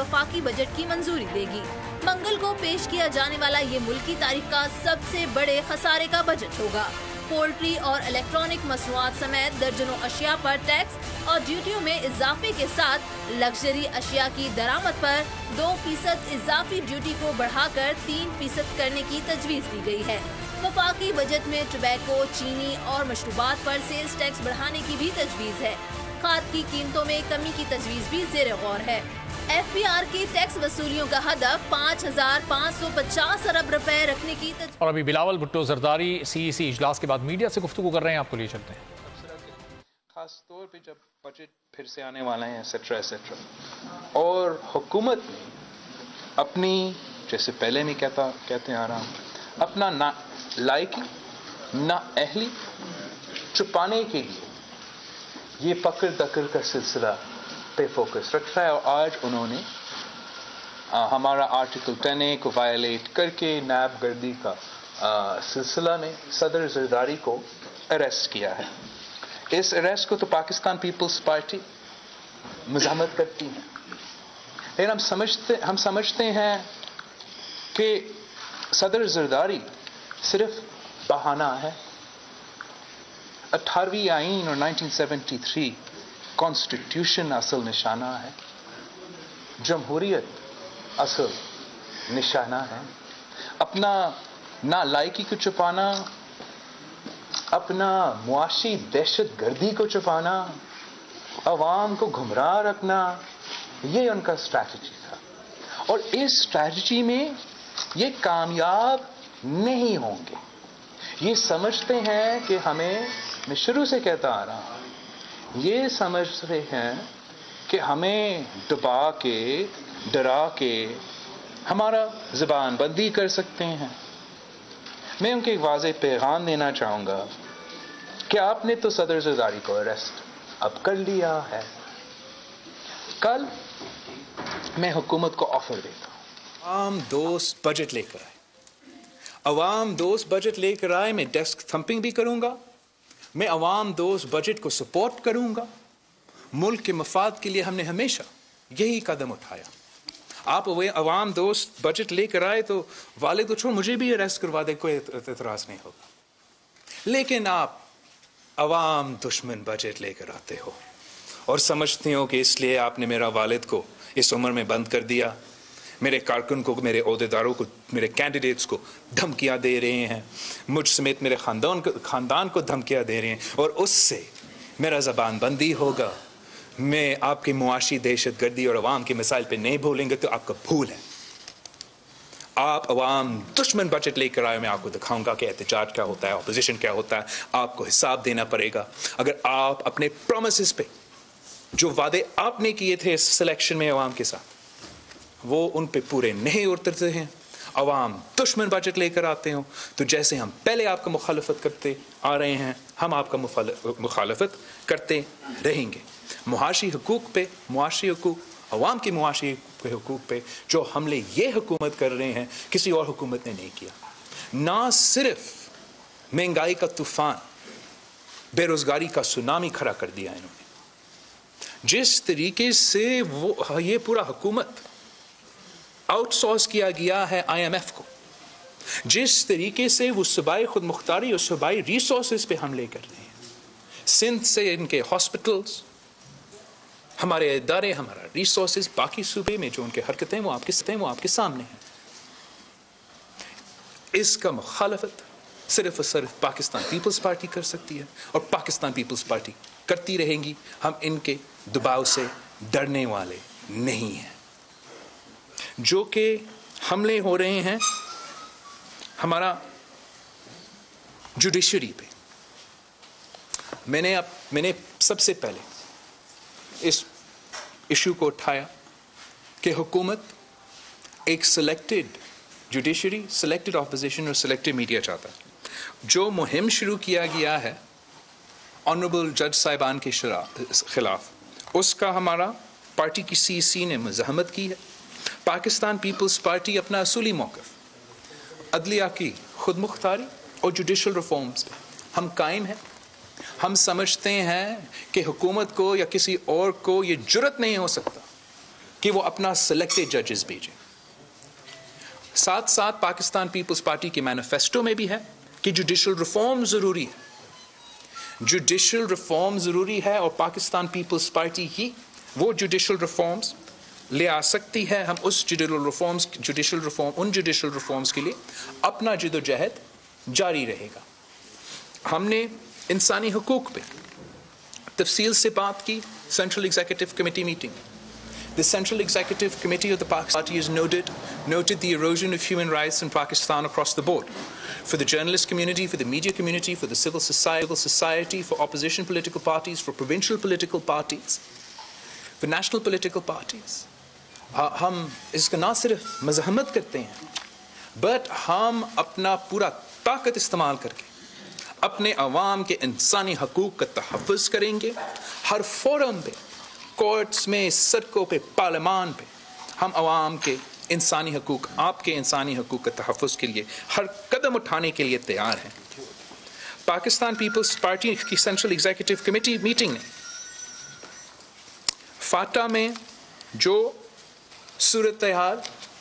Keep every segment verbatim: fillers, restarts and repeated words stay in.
वफाकी बजट की मंजूरी देगी। मंगल को पेश किया जाने वाला ये मुल्की तारीख का सबसे बड़े खसारे का बजट होगा। पोल्ट्री और इलेक्ट्रॉनिक मसनूआत समेत दर्जनों अशिया पर टैक्स और ड्यूटियों में इजाफे के साथ लग्जरी अशिया की दरामद पर दो फीसद इजाफी ड्यूटी को बढ़ाकर तीन फीसद करने की तजवीज़ दी गई है। वफाकी बजट में टोबैको, चीनी और मशरूबात पर सेल्स टैक्स बढ़ाने की भी तजवीज़ है। खाद की कीमतों में कमी की तजवीज़ भी ज़ेर गौर है। एफ पी आर की टैक्स वसूलियों का हदफ पाँच हजार पाँच सौ पचास अरब रुपए रखने की तज... और अभी बिलावल भुट्टो जरदारी सी ई सी इजलास के बाद मीडिया से गुफ्तगू कर रहे हैं, आपको लिए चलते हैं। खास तौर पे जब बजट फिर से आने वाला है एसेट्रा एसेट्रा और हुकूमत ने अपनी, जैसे पहले नहीं कहता कहते आ रहा, अपना ना लायकी ना अहली छुपाने के लिए ये पकड़ दकड़ का सिलसिला पे फोकस रखता है। और आज उन्होंने आ, हमारा आर्टिकल टेन ए को वायलेट करके नायब गर्दी का आ, सिलसिला में सदर जरदारी को अरेस्ट किया है। इस अरेस्ट को तो पाकिस्तान पीपल्स पार्टी मज़म्मत करती है, लेकिन हम समझते हम समझते हैं कि सदर जरदारी सिर्फ बहाना है। अठारहवीं आईन और नाइनटीन सेवेंटी थ्री कॉन्स्टिट्यूशन असल निशाना है, जमहूरियत असल निशाना है। अपना नालायकी को छुपाना, अपना मुआशी दहशत गर्दी को छुपाना, अवाम को गुमराह रखना, ये उनका स्ट्रैटेजी था। और इस स्ट्रैटेजी में ये कामयाब नहीं होंगे। ये समझते हैं कि हमें, मैं शुरू से कहता आ रहा हूं, ये समझ रहे हैं कि हमें दबा के, डरा के हमारा ज़बान बंदी कर सकते हैं। मैं उनके एक वाज़ेह पैगाम देना चाहूँगा कि आपने तो सदर जरदारी को अरेस्ट अब कर लिया है। कल मैं हुकूमत को ऑफर देता हूँ, आम दोस्त बजट लेकर आए, अवाम दोस्त बजट लेकर आए। मैं डेस्क थंपिंग भी करूँगा, मैं अवाम दोस्त बजट को सपोर्ट करूँगा। मुल्क के मफाद के लिए हमने हमेशा यही कदम उठाया। आप वे अवाम दोस्त बजट लेकर आए तो वाले तो छोड़, मुझे भी अरेस्ट करवा दे, कोई एतराज़ नहीं होगा। लेकिन आप अवाम दुश्मन बजट लेकर आते हो और समझते हो कि इसलिए आपने मेरा वालिद को इस उम्र में बंद कर दिया, मेरे कारकुन को, मेरे ओहदेदारों को, मेरे कैंडिडेट्स को धमकियां दे रहे हैं, मुझ समेत मेरे खानदान को खानदान को धमकियां दे रहे हैं, और उससे मेरा ज़बान बंदी होगा। मैं आपकी मुआशी दहशत गर्दी और अवाम के मिसाइल पे नहीं भूलेंगे तो आपका भूल है। आप अवाम दुश्मन बजट लेकर आए, मैं आपको दिखाऊंगा कि एहतजाज क्या होता है, अपोजिशन क्या होता है। आपको हिसाब देना पड़ेगा। अगर आप अपने प्रोमिसेस पे, जो वादे आपने किए थे इस सिलेक्शन में अवाम के साथ, वो उन पे पूरे नहीं उतरते हैं, अवाम दुश्मन बजट लेकर आते हो, तो जैसे हम पहले आपका मुखालफत करते आ रहे हैं, हम आपका मुखालफत करते रहेंगे। मुआशी हुकूक पे, मुआशी हुकूक, अवाम के मुआशी हुकूक पे जो हमले ये हुकूमत कर रहे हैं, किसी और हुकूमत ने नहीं किया। ना सिर्फ महंगाई का तूफान, बेरोजगारी का सुनामी खड़ा कर दिया इन्होंने, जिस तरीके से वो ये पूरा हुकूमत आउटसोर्स किया गया है आई एम एफ को, जिस तरीके से वो सूबाई खुद मुख्तारी और सूबाई रिसोर्सेज पे हमले कर रहे हैं, सिंध से इनके हॉस्पिटल्स, हमारे इदारे, हमारा रिसोर्सेज, बाकी सूबे में जो उनके हरकतें वो आपके वो आपके सामने हैं। इसका मुखालफत सिर्फ और सिर्फ पाकिस्तान पीपल्स पार्टी कर सकती है, और पाकिस्तान पीपल्स पार्टी करती रहेंगी। हम इनके दबाव से डरने वाले नहीं हैं। जो कि हमले हो रहे हैं हमारा जुडिशरी पे, मैंने अब मैंने सबसे पहले इस इशू को उठाया कि हुकूमत एक सिलेक्टेड जुडिशरी, सिलेक्टेड ऑपोजिशन और सिलेक्टेड मीडिया चाहता है। जो मुहिम शुरू किया गया है ऑनरेबल जज साहिबान के खिलाफ, उसका हमारा पार्टी की सी ई सी ने मज़ाहमत की है। पाकिस्तान पीपल्स पार्टी अपना असूली मौक़िफ़ अदलिया की खुद मुख्तारी और जुडिशल रिफॉर्म्स पे हम कायम हैं। हम समझते हैं कि हुकूमत को या किसी और को ये जुर्रत नहीं हो सकता کہ وہ اپنا سلیکٹڈ ججز بھیجیں. ساتھ ساتھ پاکستان پیپلز پارٹی کے مینیفیسٹو میں بھی ہے کہ جوڈیشل ریفارم ضروری ہے. جوڈیشل ریفارم ضروری ہے اور پاکستان پیپلز پارٹی ہی وہ جوڈیشل ریفارمز لے آ سکتی ہے. ہم اس جوڈیشل ریفارمز جوڈیشل ریفارم ان جوڈیشل ریفارمز کے لیے اپنا جد و جہد جاری رہے گا. ہم نے انسانی حقوق پہ تفصیل سے بات کی central executive committee meeting. The Central Executive Committee of the Pakistan Party has noted, noted the erosion of human rights in Pakistan across the board. For the journalist community, for the media community, for the civil society, civil society, for opposition political parties, for provincial political parties, for national political parties. ہم اس کا نہ صرف مزاحمت کرتے ہیں but ہم اپنا پورا طاقت استعمال کر کے اپنے عوام کے انسانی حقوق کا تحفظ کریں گے. ہر فورم پہ، کورٹس میں، سڑکوں پہ، پارلیمان پہ ہم عوام کے انسانی حقوق، آپ کے انسانی حقوق کے تحفظ کے لیے ہر قدم اٹھانے کے لیے تیار ہیں. پاکستان پیپلز پارٹی کی سینٹرل ایگزیکٹو کمیٹی میٹنگ نے فاٹا میں جو صورتحال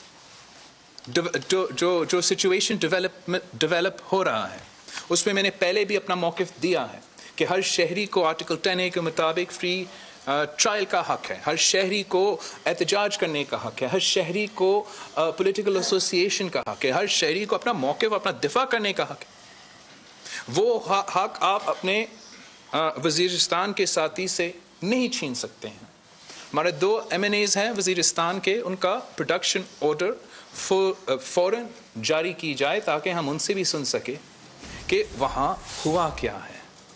جو جو جو سچویشن ڈیولپ ڈیولپ ہو رہا ہے اس میں میں نے پہلے بھی اپنا موقف دیا ہے کہ ہر شہری کو آرٹیکل ٹین اے کے مطابق فری ٹرائل کا حق ہے، ہر شہری کو احتجاج کرنے کا حق ہے، ہر شہری کو پولیٹیکل ایسوسیشن کا حق ہے، ہر شہری کو اپنا موقف اپنا دفاع کرنے کا حق ہے. وہ حق آپ اپنے وزیرستان کے ساتھی سے نہیں چھین سکتے ہیں. ہمارے دو ایم این ایز ہیں وزیرستان کے، ان کا پروڈکشن آرڈر فوراً جاری کی جائے تاکہ ہم ان سے بھی سن سکیں کہ وہاں ہوا کیا ہے.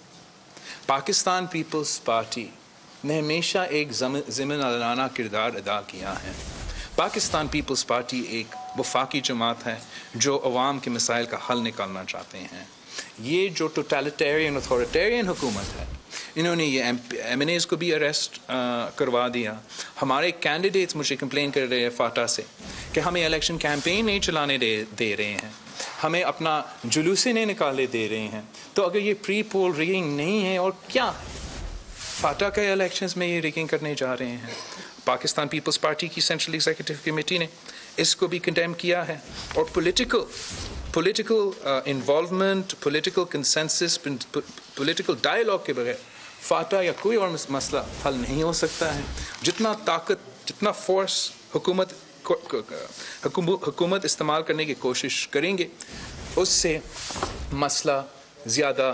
پاکستان پیپلز پارٹی نے ہمیشہ ایک ضمن عالانہ کردار ادا کیا ہے. پاکستان پیپلز پارٹی ایک وفاقی جماعت ہے جو عوام کے مسائل کا حل نکالنا چاہتے ہیں. یہ جو ٹوٹلیٹیرین اتھارٹیرین حکومت ہے، انہوں نے یہ ایم این ایز کو بھی اریسٹ کروا دیا. ہمارے کینڈیڈیٹس مجھے کمپلین کر رہے ہیں فاٹا سے کہ ہمیں الیکشن کیمپین نہیں چلانے دے دے رہے ہیں، ہمیں اپنا جلوسے نہیں نکالے دے رہے ہیں. تو اگر یہ پری پول ریگنگ نہیں ہے اور کیا ہے؟ فاٹا کے الیکشنز میں یہ ریگنگ کرنے جا رہے ہیں. پاکستان پیپلز پارٹی کی سینٹرل ایگزیکٹو کمیٹی نے اس کو بھی کنڈیم کیا ہے. اور political political involvement, political consensus, political dialogue کے بغیر فاٹا یا کوئی اور مسئلہ حل نہیں ہو سکتا ہے. جتنا طاقت، جتنا فورس حکومت حکومت استعمال کرنے کی کوشش کریں گے اس سے مسئلہ زیادہ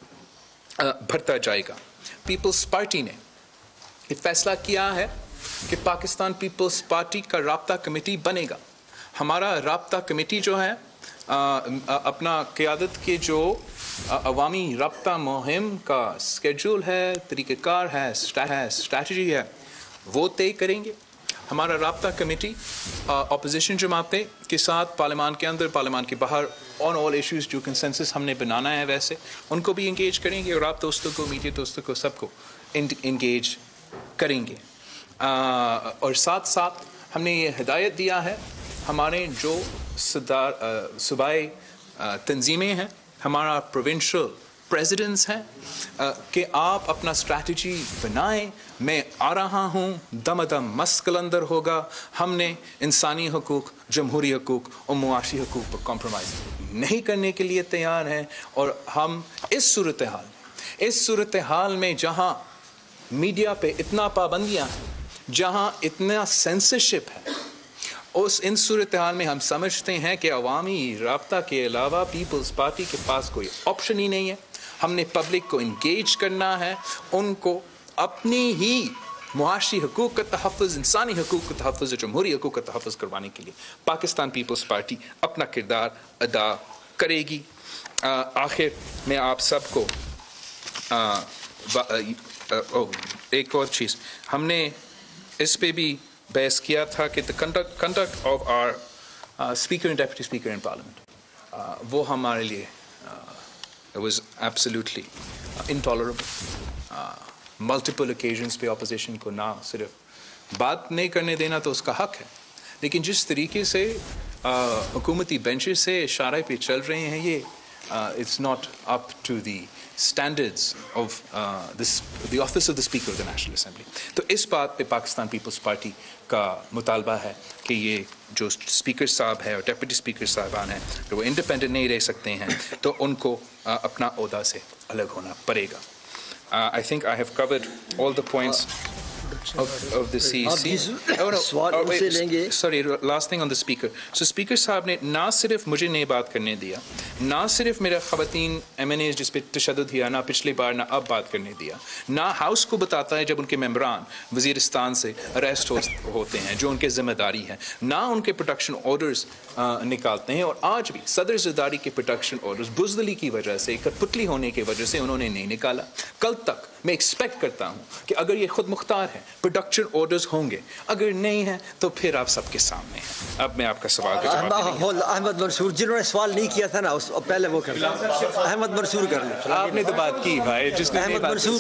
بڑھتا جائے گا. پیپلز پارٹی نے یہ فیصلہ کیا ہے کہ پاکستان پیپلز پارٹی کا رابطہ کمیٹی بنے گا. ہمارا رابطہ کمیٹی جو ہے اپنا قیادت کے جو عوامی رابطہ مہم کا اسکیڈول ہے، طریقہ کار ہے، اسٹریٹجی ہے، وہ طے کریں گے. ہمارا رابطہ کمیٹی اپوزیشن جماعتیں کے ساتھ پارلیمان کے اندر، پارلیمان کے باہر آن آل ایشوز جو کنسنسس ہم نے بنانا ہے ویسے ان کو بھی انگیج کریں گے اور آپ دوستوں کو، میڈیا دوستوں کو، سب کو انگیج کریں گے. اور ساتھ ساتھ ہم نے یہ ہدایت دیا ہے ہمارے جو صدار صوبائی تنظیمیں ہیں، ہمارا پروونشل پریزیڈنٹس ہیں کہ آپ اپنا اسٹریٹجی بنائیں. میں آ رہا ہوں، دم دم مست قلندر ہوگا. ہم نے انسانی حقوق، جمہوری حقوق اور معاشی حقوق پر کمپرومائز نہیں کرنے کے لیے تیار ہیں. اور ہم اس صورتحال اس صورتحال میں جہاں میڈیا پہ اتنا پابندیاں ہیں، جہاں اتنا سینسرشپ ہے، اس ان صورتحال میں ہم سمجھتے ہیں کہ عوامی رابطہ کے علاوہ پیپلز پارٹی کے پاس کوئی آپشن ہی نہیں ہے. ہم نے پبلک کو انگیج کرنا ہے، ان کو اپنی ہی معاشی حقوق کا تحفظ، انسانی حقوق کا تحفظ اور جمہوری حقوق کا تحفظ کروانے کے لیے پاکستان پیپلز پارٹی اپنا کردار ادا کرے گی. آخر میں آپ سب کو ایک اور چیز ہم نے اس پہ بھی بحث کیا تھا کہ conduct conduct of our speaker and deputy speaker in parliament, وہ ہمارے لیے it was absolutely intolerable. Multiple occasions پہ اپوزیشن کو نہ صرف بات نہیں کرنے دینا تو اس کا حق ہے، لیکن جس طریقے سے حکومتی بینچز سے اشارے پہ چل رہے ہیں، یہ uh, it's not up to the standards of uh, this, the office of the Speaker of the National Assembly. तो इस बात पे पाकिस्तान पीपल्स पार्टी का मुतालबा है कि ये जो स्पीकर साहब है और डेप्यूटी स्पीकर साहबान हैं तो वो इंडिपेंडेंट नहीं रह सकते हैं तो उनको uh, अपना ओहदा से अलग होना पड़ेगा. uh, I think I have covered all the points Of, of the C E C. Oh, no. oh, wait, sorry, last thing on the speaker. So speaker साहब ने ना सिर्फ मुझे नहीं बात करने दिया, ना सिर्फ मेरा ख़वातीन एम एन ए जिस पे तशद्दुद किया ना पिछली बार ना अब बात करने दिया, ना हाउस को बताता है जब उनके मेंबरान वज़ीरिस्तान से अरेस्ट हो, होते हैं जो उनके ज़िम्मेदारी है, ना उनके प्रोटेक्शन ऑर्डर्स निकालते हैं. और आज भी सदर ज़रदारी के प्रोटेक्शन ऑर्डर्स बुज़दली की वजह से, कठपुतली होने की वजह से उन्होंने नहीं निकाला. कल तक मैं एक्सपेक्ट करता हूँ कि अगर ये खुद मुख्तार है प्रोडक्शन ऑर्डर्स होंगे, अगर नहीं है तो फिर आप सबके सामने हैं. अब मैं आपका सवाल का जवाब अहमद मंसूर जिन्होंने सवाल नहीं किया था ना उस पहले वो कर अहमद मंसूर कर ले. आपने तो बात की भाई, जिसने अहमद मंसूर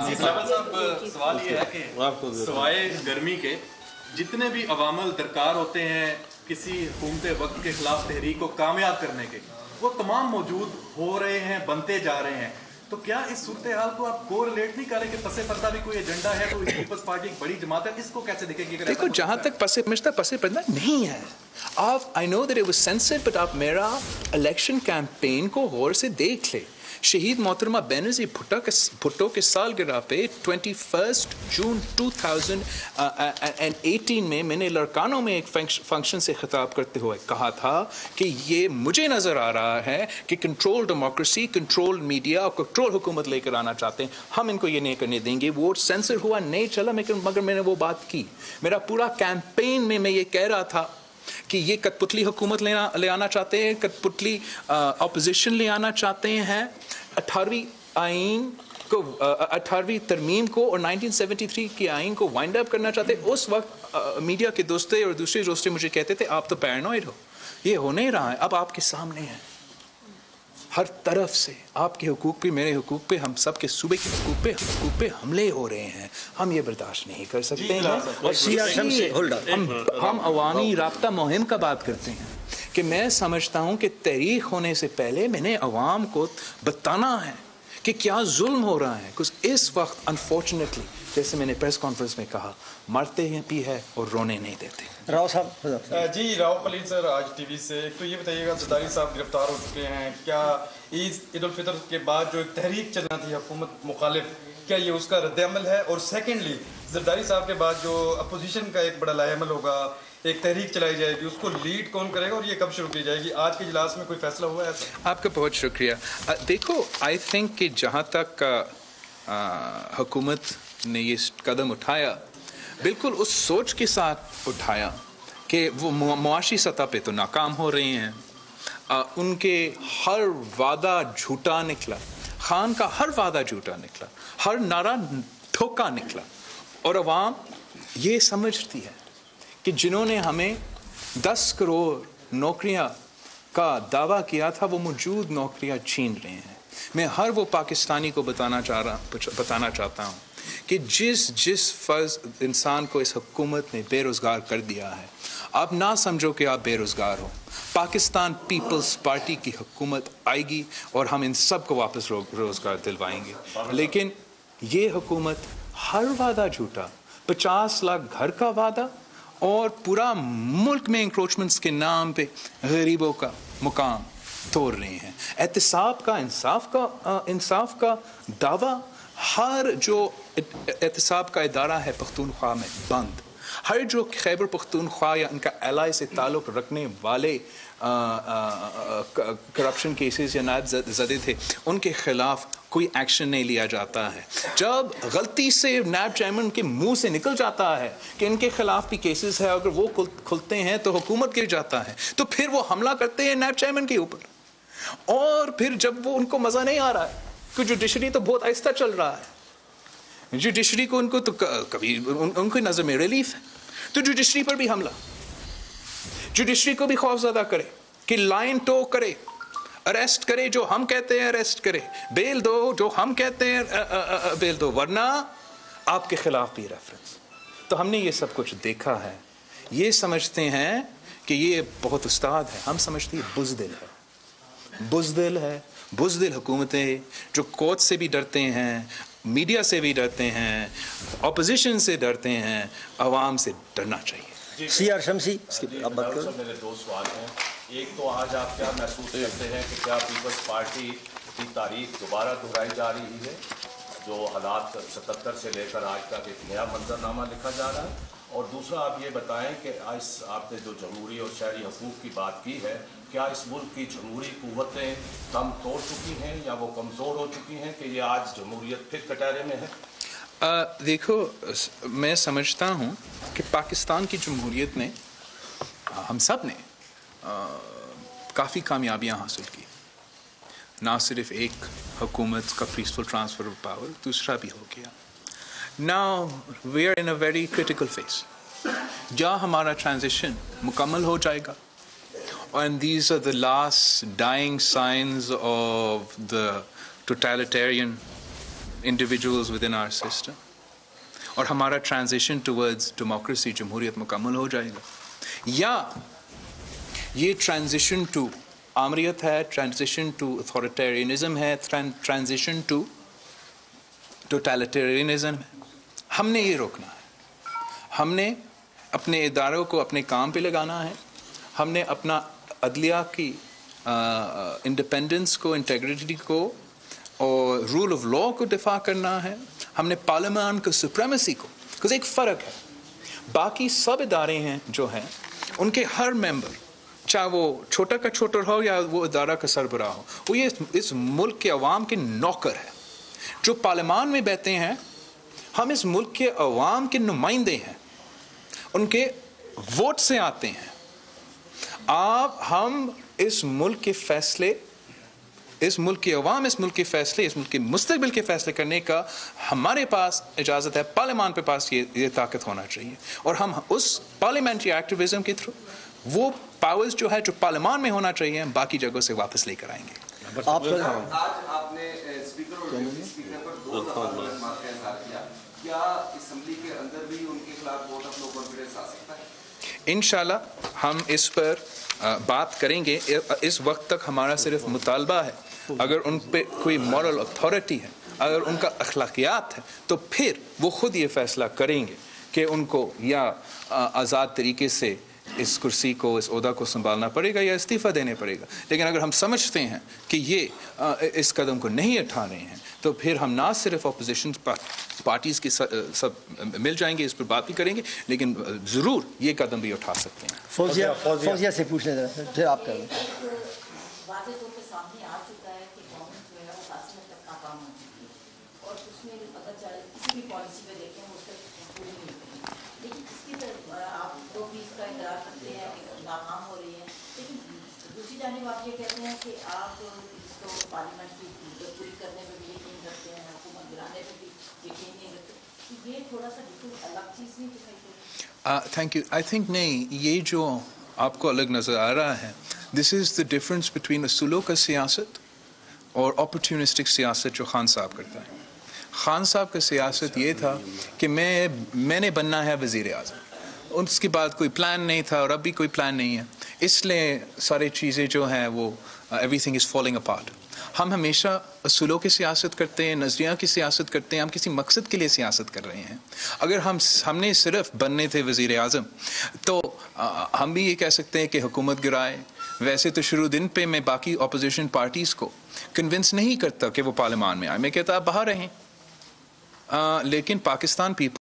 सवाल ये है कि सवाए गर्मी के जितने भी अवामल दरकार होते हैं किसी हुकूमत वक्त के खिलाफ तहरीक को कामयाब करने के, वो तमाम मौजूद हो रहे हैं, बनते जा रहे हैं. तो क्या इस सूरत हाल को आप को रिलेट नहीं करें कि पसे पर्दा भी कोई एजेंडा है तो पीपल्स पार्टी एक बड़ी जमात है, इसको कैसे देखेगी? देखो जहां तक पसे समझता पसे पर्दा नहीं है. आप I know that it was censored but आप मेरा इलेक्शन कैंपेन को गौर से देख ले. शहीद मोहतरमा बेनज़ीर भुट्टो के भुट्टो के सालगिरह पे इक्कीस जून दो हज़ार अठारह में मैंने लड़कानों में एक फंक्शन से खिताब करते हुए कहा था कि ये मुझे नज़र आ रहा है कि कंट्रोल डेमोक्रेसी, कंट्रोल मीडिया और कंट्रोल हुकूमत लेकर आना चाहते हैं, हम इनको ये नहीं करने देंगे. वोट सेंसर हुआ नहीं चला, मगर मैंने वो बात की. मेरा पूरा कैंपेन में मैं ये कह रहा था कि ये कठपुतली हुकूमत लेना ले आना चाहते हैं, कठपुतली अपोजिशन ले आना चाहते हैं. अठारहवीं आइन को अठारहवीं तरमीम को और उन्नीस सौ तिहत्तर की आइन को वाइंड अप करना चाहते. उस वक्त मीडिया के दोस्ते और दूसरे दोस्ते मुझे कहते थे आप तो पैरानॉइड हो, ये हो नहीं रहा है. अब आपके सामने है, हर तरफ से आपके हुकूक पे, मेरे हुकूक पे, हम सब के सूबे के हुकूक पे हुकूक पे हमले हो रहे हैं. हम ये बर्दाश्त नहीं कर सकते हैं. और हम हम अवामी राब्ता मुहिम का बात करते हैं कि मैं समझता हूँ कि तहरीक होने से पहले मैंने अवाम को बताना है कि क्या जुल्म हो रहा है. कुछ इस वक्त अनफॉर्चुनेटली जैसे मैंने प्रेस कॉन्फ्रेंस में कहा, मरते हैं भी है और रोने नहीं देते. राव साहब. जी राव खलील सर आज टीवी से. एक तो ये बताइएगा ज़रदारी साहब गिरफ्तार हो चुके हैं, क्या ईद ईद उल फितर के बाद जो एक तहरीक चलना थी हुकूमत मुखालिफ, क्या ये उसका रद्द-ए-अमल है? और सेकेंडली ज़रदारी साहब के बाद जो अपोजिशन का एक बड़ा लाएमल होगा, एक तहरीक चलाई जाएगी, उसको लीड कौन करेगा और ये कब शुरू की जाएगी? आज के इजलास में कोई फैसला हुआ है? आपका बहुत शुक्रिया. देखो आई थिंक कि जहाँ तक हुकूमत ने ये कदम उठाया बिल्कुल उस सोच के साथ उठाया कि वो मुआशी सतह पे तो नाकाम हो रहे हैं. आ, उनके हर वादा झूठा निकला, खान का हर वादा झूठा निकला, हर नारा ठोका निकला. और अवाम ये समझती है कि जिन्होंने हमें दस करोड़ नौकरियां का दावा किया था वो मौजूद नौकरियां छीन रहे हैं. मैं हर वो पाकिस्तानी को बताना चाह रहा बताना चाहता हूँ कि जिस जिस फर्ज इंसान को इस हुकूमत ने बेरोज़गार कर दिया है, आप ना समझो कि आप बेरोज़गार हो. पाकिस्तान पीपल्स पार्टी की हुकूमत आएगी और हम इन सब को वापस रो, रोज़गार दिलवाएंगे. लेकिन ये हुकूमत हर वादा झूठा, पचास लाख घर का वादा और पूरा मुल्क में इंक्रोचमेंट्स के नाम पे गरीबों का मुकाम तोड़ रहे हैं. एहतिसाब का इंसाफ का इंसाफ का दावा, हर जो एहतिसाब का इदारा है पख्तूनख्वा में बंद, हर जो खैबर पख्तूनख्वा या उनका एलाई से ताल्लुक़ रखने वाले करप्शन केसेस या नायब ज़दे थे उनके ख़िलाफ़ कोई एक्शन नहीं लिया जाता है. जब गलती से नायब चेयरमैन के मुंह से निकल जाता है कि इनके खिलाफ भी केसेस है, अगर वो खुलते हैं तो हुकूमत गिर जाता है, तो फिर वो हमला करते हैं नायब चेयरमैन के ऊपर. और फिर जब वो उनको मज़ा नहीं आ रहा है कि जुडिशरी तो बहुत आहिस्ता चल रहा है, जुडिशरी को उनको तो कभी उन, उनकी नज़र में रिलीफ है, तो जुडिशरी पर भी हमला, जुडिशरी को भी खौफज़दा करे कि लाइन टो करे, अरेस्ट करे जो हम कहते हैं अरेस्ट करे, बेल दो जो हम कहते हैं आ, आ, आ, बेल दो, वरना आपके खिलाफ भी रेफरेंस. तो हमने ये सब कुछ देखा है. ये समझते हैं कि ये बहुत उस्ताद है, हम समझते हैं बुज़दिल है. बुज़दिल है, बुज़दिल हुकूमतें जो कोर्ट से भी डरते हैं, मीडिया से भी डरते हैं, अपोजिशन से डरते हैं, अवाम से डरना चाहिए। सी आर शमसी, अब बात करो। मेरे दो सवाल हैं। एक तो आज आप क्या महसूस करते हैं कि क्या पीपल्स पार्टी की तारीख दोबारा दोहराई जा रही है, जो हालात सतहत्तर से लेकर आज तक एक नया मंजरनामा लिखा जा रहा है? और दूसरा आप ये बताएं कि इस आपने जो जमहूरी और शहरी हकूक़ की बात की है, क्या इस मुल्क की जमहूरी क़ुव्वतें दम तोड़ चुकी हैं या वो कमज़ोर हो चुकी हैं कि ये आज जमहूरियत फिर कटहरे में है? आ, देखो, मैं समझता हूँ कि पाकिस्तान की जमहूरियत ने, हम सब ने काफ़ी कामयाबियाँ हासिल की। ना सिर्फ एक हुकूमत का पीसफुल ट्रांसफ़र ऑफ पावर, दूसरा भी हो गया। Now we are in a very critical phase. जहाँ हमारा transition मुकम्मल हो जाएगा, and these are the last dying signs of the totalitarian individuals within our system, और हमारा transition towards democracy, जमहूरियत मुकम्मल हो जाएगा, या ये transition to आमरीत है, transition to authoritarianism है, transition to totalitarianism है। हमने ये रोकना है। हमने अपने इदारों को अपने काम पे लगाना है। हमने अपना अदलिया की इंडिपेंडेंस को, इंटेग्रिटी को और रूल ऑफ लॉ को दिफा करना है। हमने पार्लियामेंट को, सुप्रीमेसी को, क्योंकि एक फ़र्क है, बाकी सब इदारे हैं जो हैं उनके हर मेंबर, चाहे वो छोटा का छोटा हो या वो इदारा का सरबराह हो, वो ये इस मुल्क के अवाम के नौकर है। जो पार्लियामान में बैठते हैं, हम इस मुल्क के अवाम के नुमाइंदे हैं, उनके वोट से आते हैं। आप हम इस मुल्क के फैसले, इस मुल्क के अवाम इस मुल्क के फैसले, इस मुल्क के मुस्तकबिल के फैसले करने का हमारे पास इजाज़त है। पार्लियामान के पास ये ये ताकत होना चाहिए, और हम उस पार्लियामेंट्री एक्टिविज़म के थ्रू वो पावर्स जो है जो पार्लियामान में होना चाहिए, बाकी जगहों से वापस लेकर आएंगे। आप आज आपने स्पीकर और डिप्टी स्पीकर पर दो दफा मार्क का इज़हार किया, क्या असेंबली के अंदर भी उनके खिलाफ वोट ऑफ नो कॉन्फिडेंस आ सकता है? इंशाल्लाह हम इस पर बात करेंगे। इस वक्त तक हमारा सिर्फ मुतालबा है, अगर उन पे कोई मॉरल अथॉरिटी है, अगर उनका अखलाकियात है, तो फिर वो खुद ये फैसला करेंगे कि उनको या आज़ाद तरीके से इस कुर्सी को, इस ओहदा को संभालना पड़ेगा या इस्तीफ़ा देने पड़ेगा। लेकिन अगर हम समझते हैं कि ये इस कदम को नहीं उठा रहे हैं, तो फिर हम ना सिर्फ अपोजिशन पार्टीज़ के सब मिल जाएंगे, इस पर बात भी करेंगे, लेकिन ज़रूर ये कदम भी उठा सकते हैं। फौजिया फौजिया से पूछ लें जरा, फिर आप कर लें। आप ये कहते हैं कि आप इसको पार्लियामेंट की पूरी करने में भी यकीन रखते हैं, हुकूमत गिराने में भी यकीन नहीं रखते, ये थोड़ा सा बिल्कुल अलग चीज़ नहीं दिखाई दे रही? Thank you. आई थिंक नहीं, ये जो आपको अलग नज़र आ रहा है, this is the difference between असूलों का सियासत और अपॉर्चुनिस्टिक सियासत जो खान साहब करता है। खान साहब का सियासत ये था कि मैं मैंने बनना है वज़ीर आज़म, उसके बाद कोई प्लान नहीं था और अब भी कोई प्लान नहीं है, इसलिए सारी चीज़ें जो हैं वो एवरीथिंग इज़ फॉलिंग अपार्ट। हम हमेशा असूलों की सियासत करते हैं, नज़रिया की सियासत करते हैं, हम किसी मकसद के लिए सियासत कर रहे हैं। अगर हम हमने सिर्फ बनने थे वज़ीर आज़म, तो आ, हम भी ये कह सकते हैं कि हुकूमत गिराए। वैसे तो शुरू दिन पे मैं बाकी अपोजिशन पार्टीज़ को कन्विंस नहीं करता कि वो पार्लियामान में आए, मैं कहता आप बाहर रहें, लेकिन पाकिस्तान पीपल